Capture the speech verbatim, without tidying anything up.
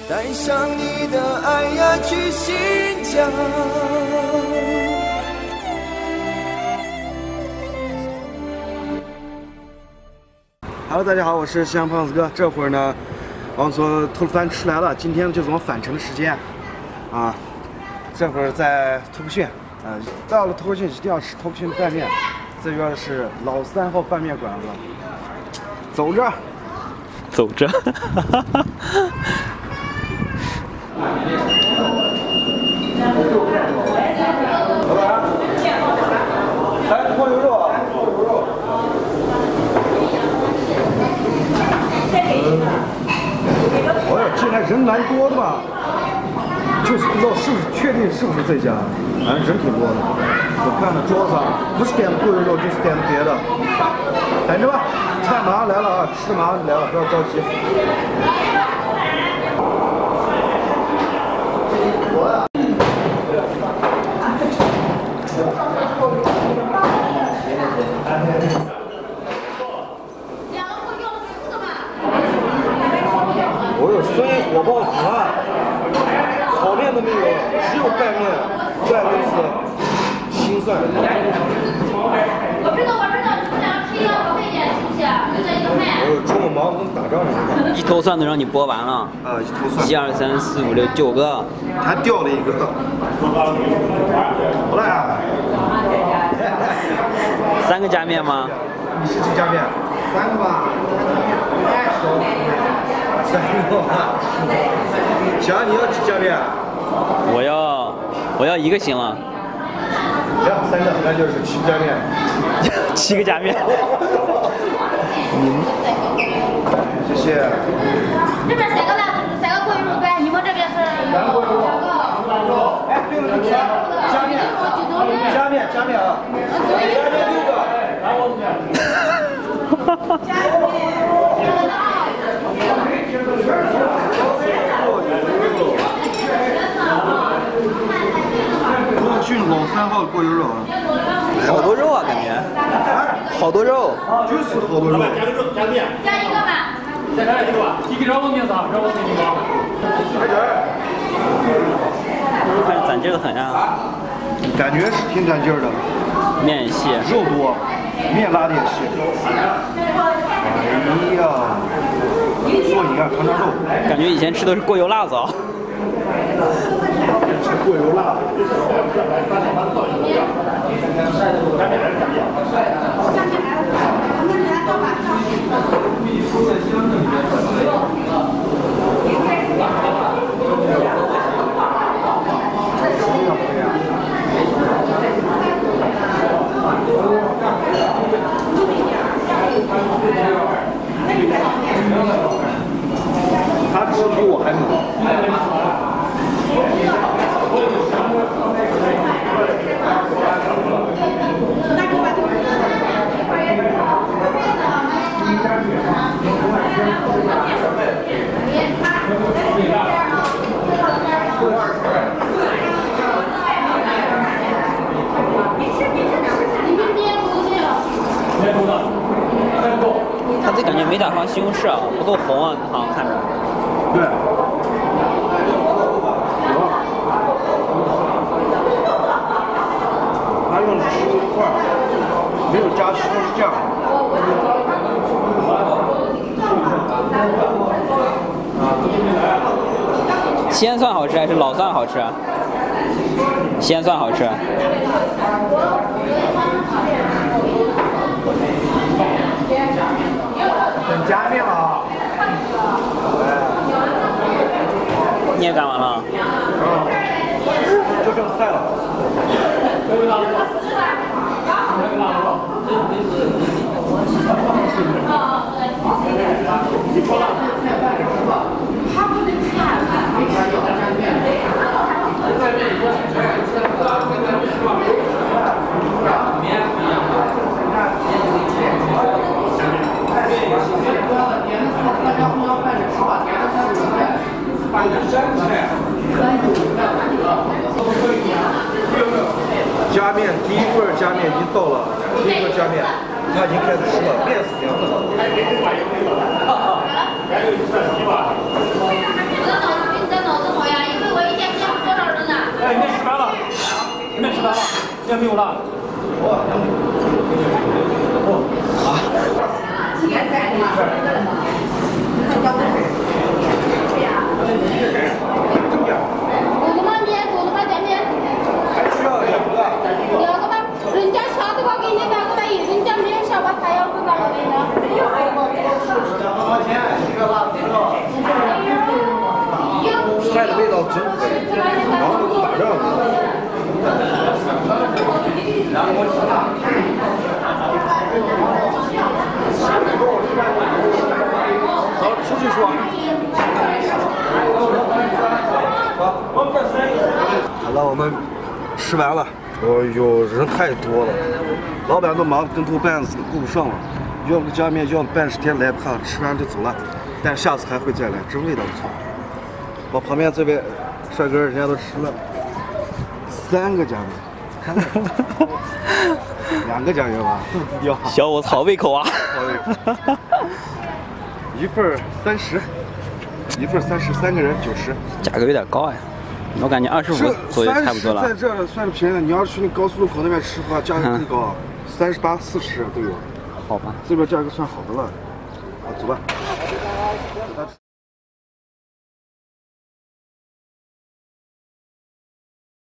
带上你的爱呀去新疆。Hello， 大家好，我是西洋胖子哥。这会儿呢，我从吐鲁番出来了，今天就是我们返程的时间啊。这会儿在吐鲁逊，呃，到了吐鲁逊一定要吃吐鲁逊拌面，最主要的是老三号拌面馆子。走着， 走着。 老板，来锅油肉啊！锅油肉。哎呀，进来人蛮多的嘛，就是不知道是不是确定是不是这家，反正人挺多的。我看了桌子上不是点的锅油肉，就是点的别的。等着吧，菜马上来了啊，吃马上来了，不要着急。我有酸火爆河岸，炒面都没有，只有拌面，拌面是清算。我知道，我知道，你们俩吃一样快一点，是不是？就这一个菜。我中午忙跟打仗似的。 一头蒜都让你剥完了。 啊，一头蒜。 一二三四五六九个， 还掉了一个。好了呀。 三个加面吗？ 你是几加面？三个吧。太少了。三个吧。想你要几加面？ 我要，我要一个行了。 行，三个，那就是七加面。 七个加面。 嗯。谢谢。 这边三个辣，三个锅油肉干，你们这边是两个。两个。 哎，对了，对了，加面，加面，加面啊！加面六个，来我这边。加面。吐鲁逊老三号锅油肉啊， 好多肉啊，感觉。好多肉。 就是好多肉。 加个肉，加面。 加一个吧。 再加一个吧。一个让我面啥？让我面一个。 快点。 看着攒劲的很啊。 感觉是挺攒劲儿的。 面也细， 肉多，面拉的也细。哎呀，过瘾啊，尝尝肉。 感觉以前吃的是过油辣子啊。 吃过油辣的。他吃比我还猛。 他这感觉没打上西红柿啊，不够红啊，好像看着。 对。他用的是西红柿块，没有加西红柿酱。 鲜蒜好吃还是老蒜好吃？鲜蒜好吃。 等加面了啊！ 你也干完了？ 嗯，就剩菜了。加面第一份加面已经到了，第一份加面，他已经开始吃了，面是凉的。 现在没有了。 狗子妈面，狗子妈点面。 还需要两个。 两个吧，人家啥都给你两个吧，人家没有啥吧，他要是咋个的呢？ 两毛钱一个辣子肉。菜的味道真可以，然后打热了。好，出去说。好了，我们吃完了。哦呦，人太多了，老板都忙得跟头半死，顾不上了。要不加面要半十天来怕吃完就走了，但下次还会再来，真味道不错。我旁边这位帅哥，人家都吃了三个酱面，两个酱油吧，这么低调。 小伙子好胃口啊！ 好胃口。一份三十，一份三十，三个人九十。 价格有点高哎，我感觉二十五左右差不多了。 在这算是便宜的，你要是去那高速路口那边吃的话，价格更高，三十八、四十都有。 好吧， 这边价格算好的了。好，走吧。